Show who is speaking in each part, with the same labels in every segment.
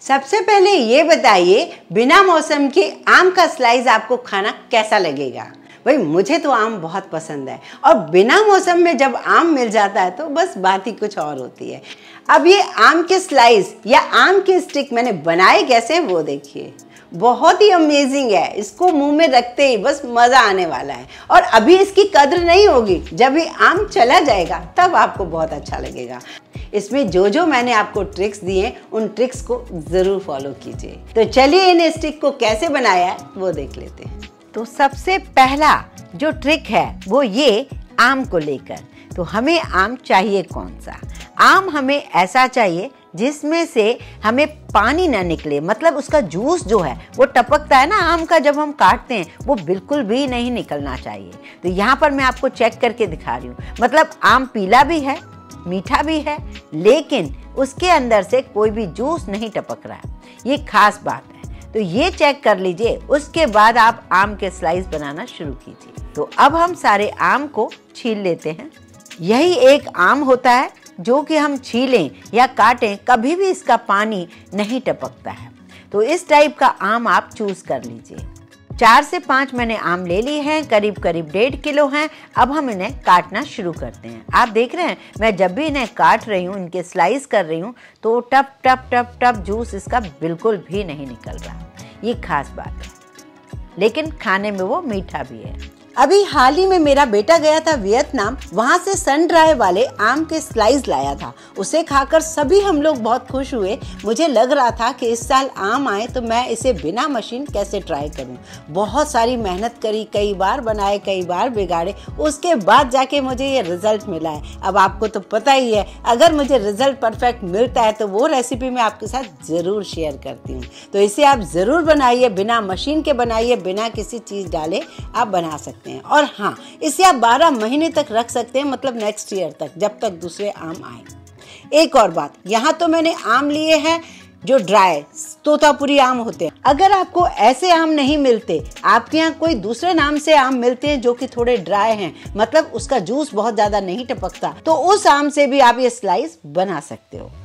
Speaker 1: सबसे पहले ये बताइए, बिना मौसम के आम का स्लाइस आपको खाना कैसा लगेगा? भाई मुझे तो आम बहुत पसंद है और बिना मौसम में जब आम मिल जाता है तो बस बात ही कुछ और होती है। अब ये आम के स्लाइस या आम के स्टिक मैंने बनाए कैसे वो देखिए, बहुत ही अमेजिंग है। इसको मुंह में रखते ही बस मज़ा आने वाला है और अभी इसकी कद्र नहीं होगी, जब ये आम चला जाएगा तब आपको बहुत अच्छा लगेगा। इसमें जो मैंने आपको ट्रिक्स दिए उन ट्रिक्स को ज़रूर फॉलो कीजिए। तो चलिए इन स्टिक को कैसे बनाया है वो देख लेते हैं।
Speaker 2: तो सबसे पहला जो ट्रिक है वो ये आम को लेकर, तो हमें आम चाहिए कौन सा? आम हमें ऐसा चाहिए जिसमें से हमें पानी ना निकले, मतलब उसका जूस जो है वो टपकता है ना आम का जब हम काटते हैं, वो बिल्कुल भी नहीं निकलना चाहिए। तो यहाँ पर मैं आपको चेक करके दिखा रही हूँ, मतलब आम पीला भी है, मीठा भी है, लेकिन उसके अंदर से कोई भी जूस नहीं टपक रहा है। ये खास बात है, तो ये चेक कर लीजिए। उसके बाद आप आम के स्लाइस बनाना शुरू कीजिए। तो अब हम सारे आम को छील लेते हैं। यही एक आम होता है जो कि हम छीलें या काटें कभी भी इसका पानी नहीं टपकता है। तो इस टाइप का आम आप चूज कर लीजिए। 4 से 5 मैंने आम ले लिए हैं, करीब 1.5 किलो हैं। अब हम इन्हें काटना शुरू करते हैं। आप देख रहे हैं मैं जब भी इन्हें काट रही हूँ, इनके स्लाइस कर रही हूँ, तो टप टप टप टप जूस इसका बिल्कुल भी नहीं निकल रहा। ये खास बात है, लेकिन खाने में वो मीठा भी है।
Speaker 1: अभी हाल ही में मेरा बेटा गया था वियतनाम, वहाँ से सन ड्राई वाले आम के स्लाइस लाया था। उसे खाकर सभी हम लोग बहुत खुश हुए। मुझे लग रहा था कि इस साल आम आए तो मैं इसे बिना मशीन कैसे ट्राई करूं। बहुत सारी मेहनत करी, कई बार बनाए, कई बार बिगाड़े, उसके बाद जाके मुझे ये रिजल्ट मिला है। अब आपको तो पता ही है, अगर मुझे रिजल्ट परफेक्ट मिलता है तो वो रेसिपी मैं आपके साथ ज़रूर शेयर करती हूँ। तो इसे आप ज़रूर बनाइए, बिना मशीन के बनाइए, बिना किसी चीज़ डाले आप बना सकते हैं। और हाँ, इसे आप 12 महीने तक रख सकते हैं, मतलब नेक्स्ट ईयर तक, जब तक दूसरे आम आए। एक और बात, यहाँ तो मैंने आम लिए हैं जो ड्राई तोतापुरी आम होते हैं। अगर आपको ऐसे आम नहीं मिलते, आपके यहाँ कोई दूसरे नाम से आम मिलते हैं जो कि थोड़े ड्राई हैं, मतलब उसका जूस बहुत ज्यादा नहीं टपकता, तो उस आम से भी आप ये स्लाइस बना सकते हो।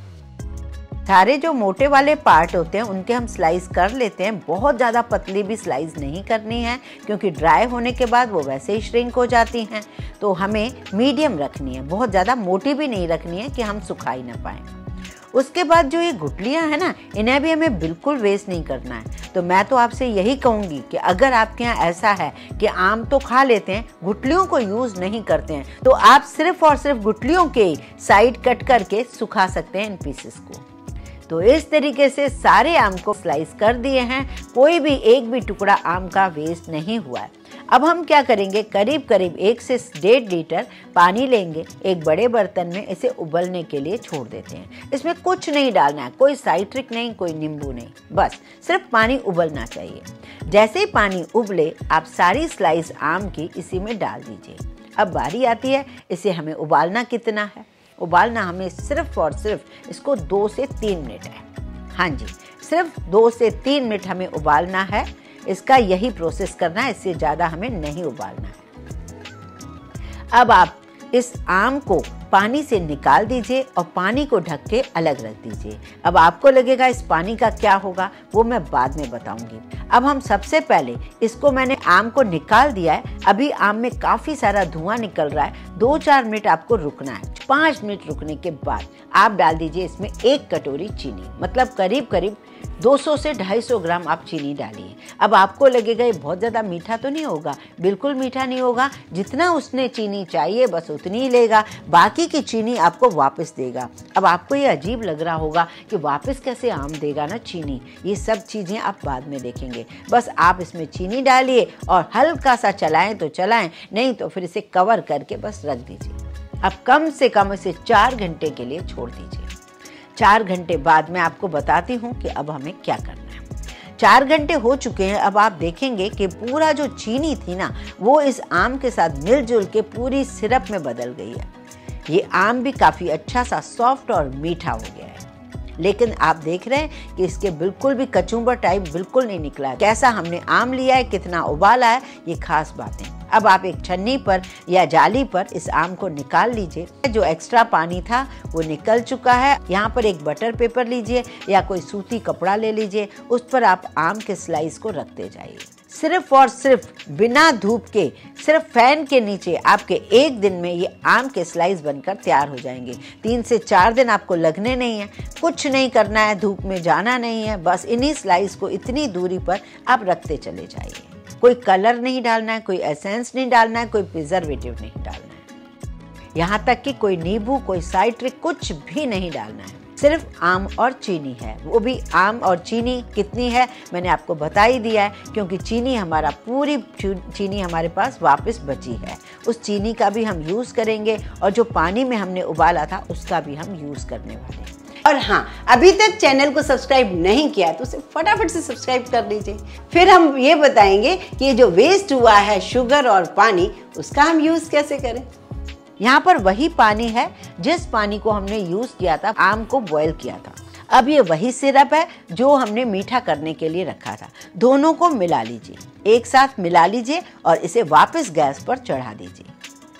Speaker 2: सारे जो मोटे वाले पार्ट होते हैं उनके हम स्लाइस कर लेते हैं। बहुत ज़्यादा पतली भी स्लाइस नहीं करनी है, क्योंकि ड्राई होने के बाद वो वैसे ही श्रिंक हो जाती हैं। तो हमें मीडियम रखनी है, बहुत ज़्यादा मोटी भी नहीं रखनी है कि हम सुखा ही ना पाएँ। उसके बाद जो ये गुठलियाँ हैं ना, इन्हें भी हमें बिल्कुल वेस्ट नहीं करना है। तो मैं तो आपसे यही कहूँगी कि अगर आपके यहाँ ऐसा है कि आम तो खा लेते हैं, गुठलियों को यूज़ नहीं करते हैं, तो आप सिर्फ और सिर्फ गुठलियों के साइड कट करके सुखा सकते हैं इन पीसेस को। तो इस तरीके से सारे आम को स्लाइस कर दिए हैं, कोई भी एक भी टुकड़ा आम का वेस्ट नहीं हुआ है। अब हम क्या करेंगे, करीब करीब 1 से 1.5 लीटर पानी लेंगे, एक बड़े बर्तन में इसे उबलने के लिए छोड़ देते हैं। इसमें कुछ नहीं डालना है, कोई साइट्रिक नहीं, कोई नींबू नहीं, बस सिर्फ पानी उबलना चाहिए। जैसे ही पानी उबले आप सारी स्लाइस आम की इसी में डाल दीजिए। अब बारी आती है इसे हमें उबालना कितना है। उबालना हमें सिर्फ और सिर्फ इसको 2 से 3 मिनट है। हाँ जी, सिर्फ 2 से 3 मिनट हमें उबालना है। इसका यही प्रोसेस करना है, इससे ज़्यादा हमें नहीं उबालना है। अब आप इस आम को पानी से निकाल दीजिए और पानी को ढक के अलग रख दीजिए। अब आपको लगेगा इस पानी का क्या होगा, वो मैं बाद में बताऊंगी। अब हम सबसे पहले इसको, मैंने आम को निकाल दिया है, अभी आम में काफ़ी सारा धुआं निकल रहा है। 2-4 मिनट आपको रुकना है। 5 मिनट रुकने के बाद आप डाल दीजिए इसमें 1 कटोरी चीनी, मतलब करीब करीब 200 से 250 ग्राम आप चीनी डालिए। अब आपको लगेगा ये बहुत ज़्यादा मीठा तो नहीं होगा, बिल्कुल मीठा नहीं होगा। जितना उसने चीनी चाहिए बस उतनी ही लेगा, बाकी की चीनी आपको वापस देगा। अब आपको ये अजीब लग रहा होगा कि वापस कैसे आम देगा ना चीनी, ये सब चीज़ें आप बाद में देखेंगे। बस आप इसमें चीनी डालिए और हल्का सा चलाएं तो चलाएं, नहीं तो फिर इसे कवर करके बस रख दीजिए। अब कम से कम इसे 4 घंटे के लिए छोड़ दीजिए। 4 घंटे बाद मैं आपको बताती हूँ कि अब हमें क्या करना है। 4 घंटे हो चुके हैं। अब आप देखेंगे कि पूरा जो चीनी थी ना, वो इस आम के साथ मिलजुल के पूरी सिरप में बदल गई है। ये आम भी काफ़ी अच्छा सा सॉफ्ट और मीठा हो गया है। लेकिन आप देख रहे हैं कि इसके बिल्कुल भी कचुम्बर टाइप बिल्कुल नहीं निकला है। कैसा हमने आम लिया है, कितना उबाला है, ये खास बातें। अब आप एक छन्नी पर या जाली पर इस आम को निकाल लीजिए। जो एक्स्ट्रा पानी था वो निकल चुका है। यहाँ पर एक बटर पेपर लीजिए या कोई सूती कपड़ा ले लीजिए, उस पर आप आम के स्लाइस को रखते जाइए। सिर्फ और सिर्फ बिना धूप के, सिर्फ फैन के नीचे आपके एक दिन में ये आम के स्लाइस बनकर तैयार हो जाएंगे। 3 से 4 दिन आपको लगने नहीं है, कुछ नहीं करना है, धूप में जाना नहीं है, बस इन्हीं स्लाइस को इतनी दूरी पर आप रखते चले जाइए। कोई कलर नहीं डालना है, कोई एसेंस नहीं डालना है, कोई प्रिजर्वेटिव नहीं डालना है, यहाँ तक कि कोई नींबू, कोई साइट्रिक कुछ भी नहीं डालना है। सिर्फ आम और चीनी है, वो भी आम और चीनी कितनी है मैंने आपको बता ही दिया है, क्योंकि चीनी हमारा पूरी चीनी हमारे पास वापस बची है। उस चीनी का भी हम यूज़ करेंगे और जो पानी में हमने उबाला था उसका भी हम यूज़ करने वाले हैं।
Speaker 1: और हाँ, अभी तक चैनल को सब्सक्राइब नहीं किया तो उसे फटाफट से सब्सक्राइब कर लीजिए। फिर हम ये बताएंगे कि ये जो वेस्ट हुआ है शुगर और पानी, उसका हम यूज़ कैसे करें।
Speaker 2: यहाँ पर वही पानी है जिस पानी को हमने यूज़ किया था, आम को बॉयल किया था। अब ये वही सिरप है जो हमने मीठा करने के लिए रखा था। दोनों को मिला लीजिए, एक साथ मिला लीजिए और इसे वापस गैस पर चढ़ा दीजिए।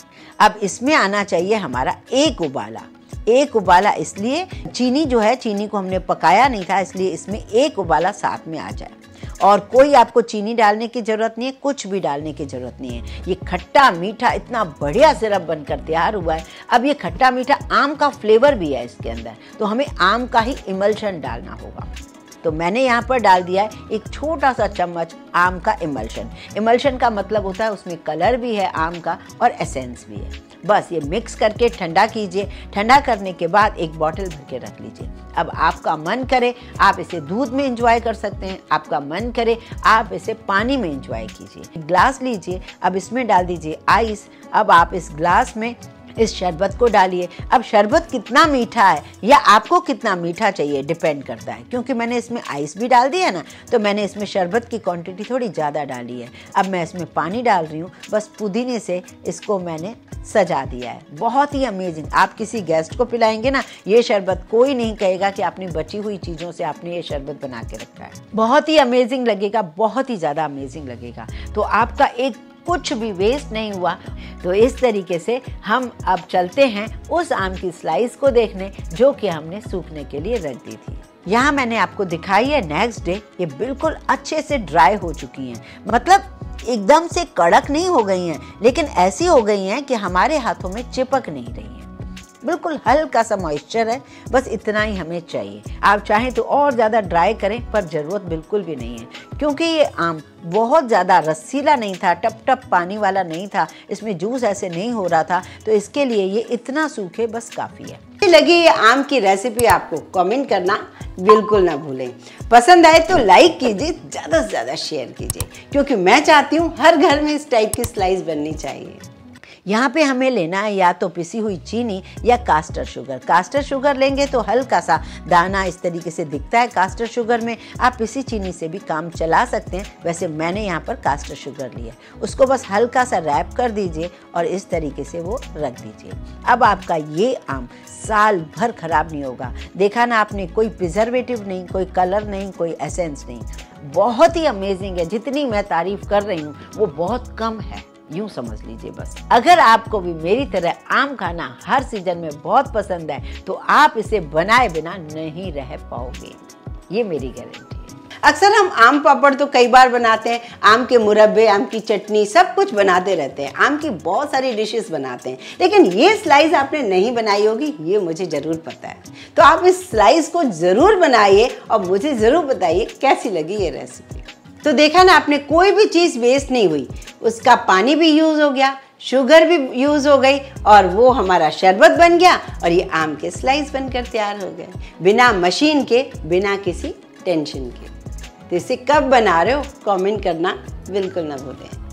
Speaker 2: अब इसमें आना चाहिए हमारा एक उबाला। एक उबाला इसलिए, चीनी जो है, चीनी को हमने पकाया नहीं था, इसलिए इसमें एक उबाला साथ में आ जाए। और कोई आपको चीनी डालने की ज़रूरत नहीं है, कुछ भी डालने की ज़रूरत नहीं है। ये खट्टा मीठा इतना बढ़िया सिरप बनकर तैयार हुआ है। अब ये खट्टा मीठा आम का फ्लेवर भी है इसके अंदर, तो हमें आम का ही इमल्शन डालना होगा। तो मैंने यहाँ पर डाल दिया है एक छोटा सा चम्मच आम का इमल्शन। इमल्शन का मतलब होता है उसमें कलर भी है आम का और एसेंस भी है। बस ये मिक्स करके ठंडा कीजिए। ठंडा करने के बाद एक बॉटल भर के रख लीजिए। अब आपका मन करे आप इसे दूध में एंजॉय कर सकते हैं, आपका मन करे आप इसे पानी में एंजॉय कीजिए। ग्लास लीजिए, अब इसमें डाल दीजिए आइस। अब आप इस ग्लास में इस शरबत को डालिए। अब शरबत कितना मीठा है या आपको कितना मीठा चाहिए डिपेंड करता है, क्योंकि मैंने इसमें आइस भी डाल दिया ना, तो मैंने इसमें शरबत की क्वांटिटी थोड़ी ज़्यादा डाली है। अब मैं इसमें पानी डाल रही हूँ, बस पुदीने से इसको मैंने सजा दिया है। बहुत ही अमेजिंग। आप किसी गेस्ट को पिलाएंगे ना, ये शरबत कोई नहीं कहेगा कि आपने बची हुई चीज़ों से आपने ये शरबत बना के रखा है। बहुत ही अमेजिंग लगेगा, बहुत ही ज़्यादा अमेजिंग लगेगा। तो आपका एक कुछ भी वेस्ट नहीं हुआ। तो इस तरीके से हम अब चलते हैं उस आम की स्लाइस को देखने जो कि हमने सूखने के लिए रख दी थी। यहाँ मैंने आपको दिखाई है नेक्स्ट डे, ये बिल्कुल अच्छे से ड्राई हो चुकी हैं। मतलब एकदम से कड़क नहीं हो गई हैं, लेकिन ऐसी हो गई हैं कि हमारे हाथों में चिपक नहीं रही हैं। बिल्कुल हल्का सा मॉइस्चर है, बस इतना ही हमें चाहिए। आप चाहें तो और ज़्यादा ड्राई करें, पर ज़रूरत बिल्कुल भी नहीं है, क्योंकि ये आम बहुत ज़्यादा रसीला नहीं था, टप टप पानी वाला नहीं था, इसमें जूस ऐसे नहीं हो रहा था, तो इसके लिए ये इतना सूखे बस काफ़ी है।
Speaker 1: लगी ये आम की रेसिपी आपको, कमेंट करना बिल्कुल ना भूलें। पसंद आए तो लाइक कीजिए, ज़्यादा से ज़्यादा शेयर कीजिए, क्योंकि मैं चाहती हूँ हर घर में इस टाइप की स्लाइस बननी चाहिए।
Speaker 2: यहाँ पे हमें लेना है या तो पिसी हुई चीनी या कास्टर शुगर। कास्टर शुगर लेंगे तो हल्का सा दाना इस तरीके से दिखता है कास्टर शुगर में। आप पिसी चीनी से भी काम चला सकते हैं, वैसे मैंने यहाँ पर कास्टर शुगर लिया। उसको बस हल्का सा रैप कर दीजिए और इस तरीके से वो रख दीजिए। अब आपका ये आम साल भर खराब नहीं होगा। देखा ना आपने, कोई प्रिजर्वेटिव नहीं, कोई कलर नहीं, कोई एसेंस नहीं। बहुत ही अमेजिंग है। जितनी मैं तारीफ कर रही हूँ वो बहुत कम है, यूं समझ लीजिए बस। अगर आपको भी मेरी तरह आम खाना हर सीजन में बहुत पसंद है तो आप इसे बनाए बिना नहीं रह पाओगे, ये मेरी गारंटी है।
Speaker 1: अक्सर हम आम पापड़ तो कई बार बनाते हैं, आम के मुरब्बे, आम की चटनी, सब कुछ बनाते रहते हैं, आम की बहुत सारी डिशेस बनाते हैं, लेकिन ये स्लाइस आपने नहीं बनाई होगी, ये मुझे ज़रूर पता है। तो आप इस स्लाइस को ज़रूर बनाइए और मुझे ज़रूर बताइए कैसी लगी ये रेसिपी। तो देखा ना आपने, कोई भी चीज़ वेस्ट नहीं हुई। उसका पानी भी यूज़ हो गया, शुगर भी यूज़ हो गई और वो हमारा शरबत बन गया और ये आम के स्लाइस बनकर तैयार हो गए, बिना मशीन के, बिना किसी टेंशन के। तो इसे कब बना रहे हो कमेंट करना बिल्कुल ना भूलें।